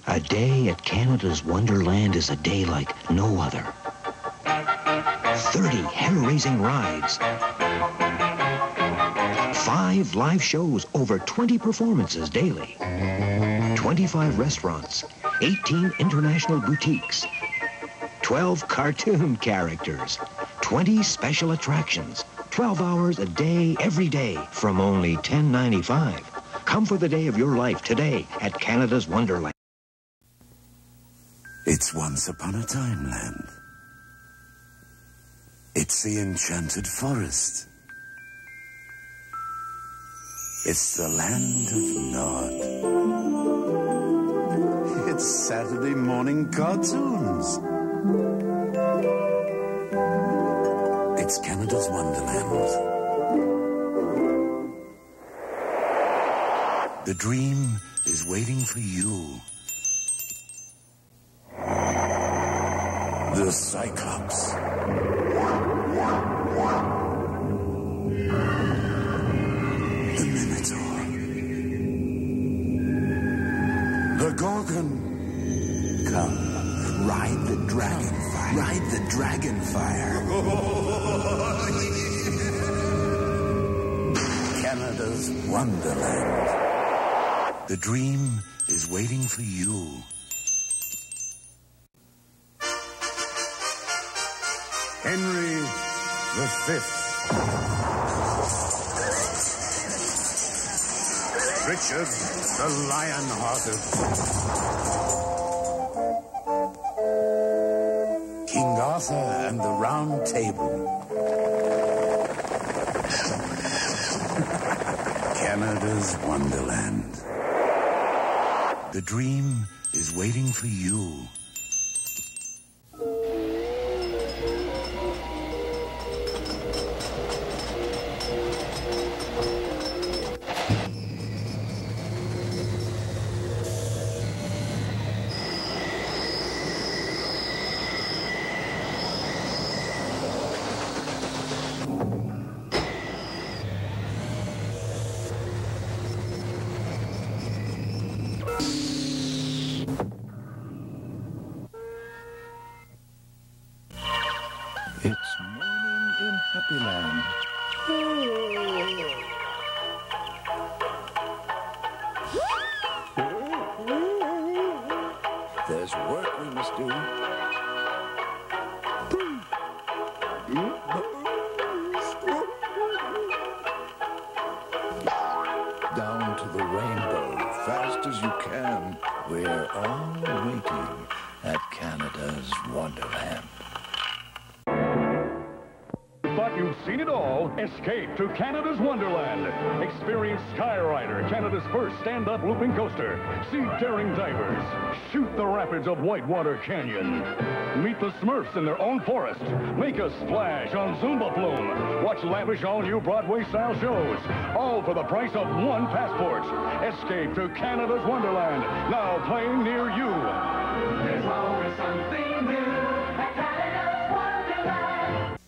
A day at Canada's Wonderland is a day like no other. 30 hair-raising rides, 5 live shows, over 20 performances daily, 25 restaurants, 18 international boutiques, 12 cartoon characters, 20 special attractions, 12 hours a day, every day, from only $10.95. Come for the day of your life today at Canada's Wonderland. It's once upon a time land. It's the enchanted forest. It's the land of Nod. It's Saturday morning cartoons. It's Canada's Wonderland. The dream is waiting for you. The Cyclops. The Minotaur. The Gorgon. Come, ride the dragon fire. Ride the dragon fire. Canada's Wonderland. The dream is waiting for you. Henry V. Richard the Lion-Hearted. King Arthur and the Round Table. Canada's Wonderland. The dream is waiting for you. It's morning in Happy Land. There's work we must do. Down to the rainbow, fast as you can. We're all waiting at Canada's Wonderland. Thought you've seen it all? Escape to Canada's Wonderland. Experience Skyrider, Canada's first stand-up looping coaster. See daring divers. Shoot the rapids of Whitewater Canyon. Meet the Smurfs in their own forest. Make a splash on Zumba Flume. Watch lavish all-new Broadway-style shows. All for the price of one passport. Escape to Canada's Wonderland. Now playing near you. There's always something new at Canada's Wonderland.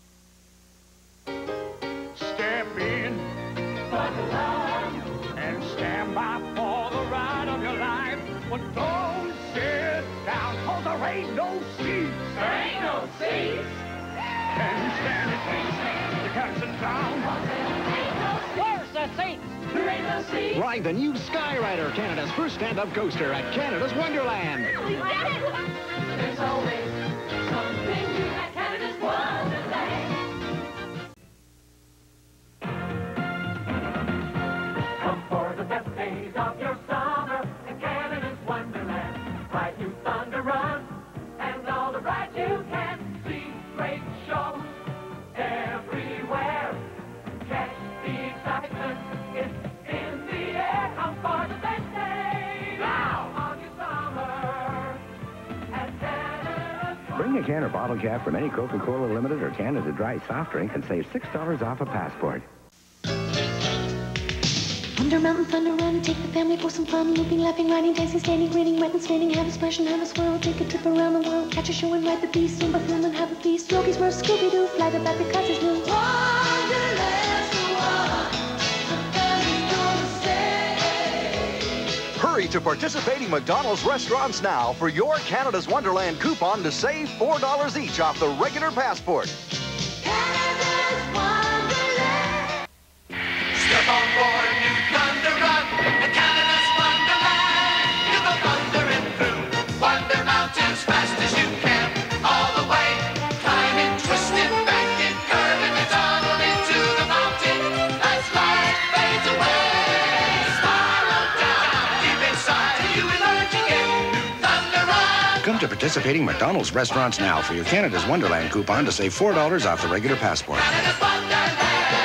Step in Wonderland. and stand by for the ride of your life. But don't sit down, cause there ain't no seats. There ain't no seats. Can you stand it? You can't sit down. Where's the seats? There ain't no seats. Ride the new Skyrider, Canada's first stand-up coaster at Canada's Wonderland. We did it! There's always something new at Canada's Wonderland. Come for the best days of your summer at Canada's Wonderland. Ride new Thunder Run and all the rides you can. See great shows everywhere. Catch the excitement, it's in the air. Come for the best days now of your summer at Canada's Wonderland. Bring a can or bottle cap from any Coca-Cola Limited or Canada Dry soft drink and save $6 off a passport. Under Mountain Thunder Run, take the family for some fun. Looping, laughing, riding, dancing, standing, grinning, wet and spinning. Have a splash and have a swirl. Take a trip around the world. Catch a show and ride the beast. Zumba Flume and have a feast. Yogi's Smurf, Scooby-Doo, fly the bat because it's new. Wonderland's the one. Nobody's gonna say. Hurry! Hurry to participating McDonald's restaurants now for your Canada's Wonderland coupon to save $4 each off the regular passport. Canada's Wonderland. Step on board New Thunder Run at Canada's Wonderland. You go thundering through Wonder Mountains fast as you can. All the way, climbing, twisting, banking, curving the tunnel into the mountain as light fades away. Spiral down, deep inside, you emerge again. New Thunder Run. Come to participating McDonald's restaurants now for your Canada's Wonderland coupon to save $4 off the regular passport. Canada's Wonderland.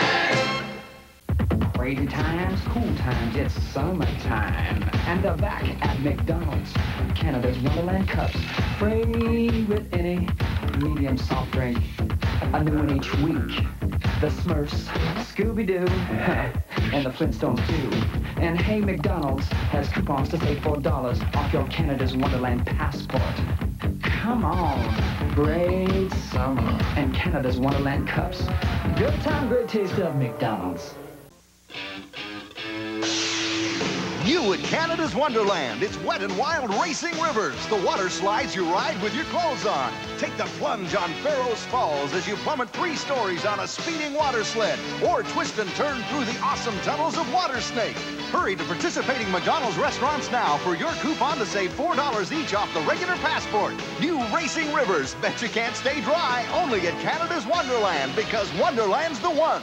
Crazy times, cool times, it's summertime. And they're back at McDonald's. Canada's Wonderland cups, free with any medium soft drink. A new one each week. The Smurfs, Scooby-Doo, and the Flintstones too. And hey, McDonald's has coupons to save $4 off your Canada's Wonderland passport. Come on, great summer and Canada's Wonderland cups. Good time, great taste of McDonald's. You at Canada's Wonderland. It's wet and wild racing rivers. The water slides you ride with your clothes on. Take the plunge on Pharaoh's Falls as you plummet 3 stories on a speeding water sled. Or twist and turn through the awesome tunnels of Water Snake. Hurry to participating McDonald's restaurants now for your coupon to save $4 each off the regular passport. New racing rivers. Bet you can't stay dry. Only at Canada's Wonderland, because Wonderland's the one.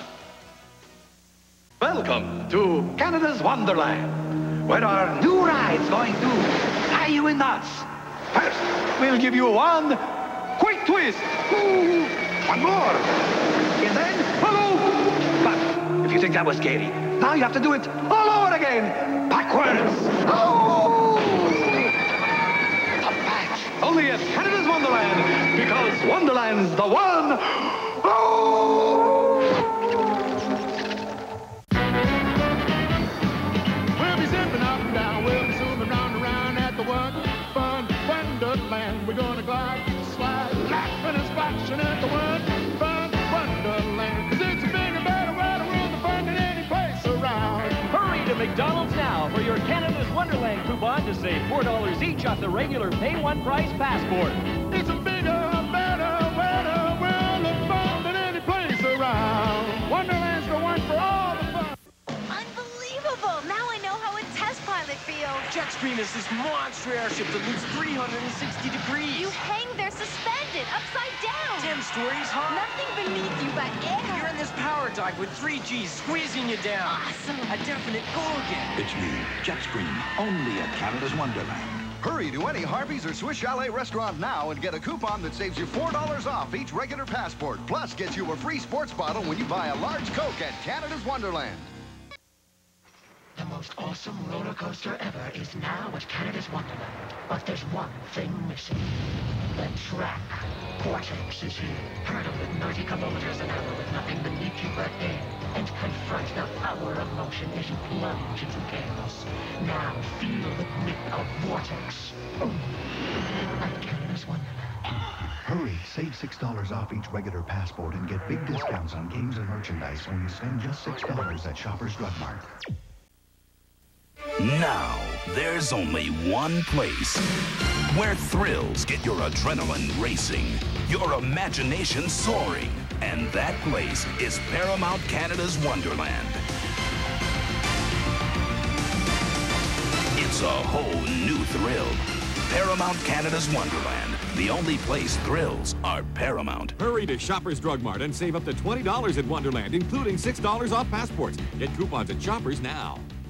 Welcome to Canada's Wonderland, where our new ride's going to tie you in knots. First, we'll give you one quick twist. Ooh, one more. And then, hello. But if you think that was scary, now you have to do it all over again. Backwards. Oh! A match only at Canada's Wonderland, because Wonderland's the one. Oh! Wonderland, we're gonna glide, slide, laughing and splashing at the Wonderland. 'Cause it's a bigger, better, wider world of fun than any place around. Hurry to McDonald's now for your Canada's Wonderland coupon to save $4 each off the regular pay one price passport. It's a bigger, better, wider world of fun than any place around. Wonderland's the one for all the fun. Unbelievable! Now I know how a test pilot feels. Jet Stream is this monster airship that moves 360 degrees. You hang there suspended, upside down. Damn stories, huh? Nothing beneath you but air. You're in this power dive with 3 Gs squeezing you down. Awesome. A definite goal again. It's me, Jet Stream, only at Canada's Wonderland. Hurry to any Harvey's or Swiss Chalet restaurant now and get a coupon that saves you $4 off each regular passport. Plus, gets you a free sports bottle when you buy a large Coke at Canada's Wonderland. The most awesome roller coaster ever is now at Canada's Wonderland. But there's one thing missing. The track. Vortex is here. Hurdle with 90 kilometers an hour with nothing beneath you but air. And confront the power of motion as you plunge into chaos. Now feel the grip of Vortex. At Canada's Wonderland. Hurry, save $6 off each regular passport and get big discounts on games and merchandise when you spend just $6 at Shoppers Drug Mart. Now, there's only one place where thrills get your adrenaline racing, your imagination soaring, and that place is Paramount Canada's Wonderland. It's a whole new thrill. Paramount Canada's Wonderland, the only place thrills are paramount. Hurry to Shoppers Drug Mart and save up to $20 at Wonderland, including $6 off passports. Get coupons at Shoppers now.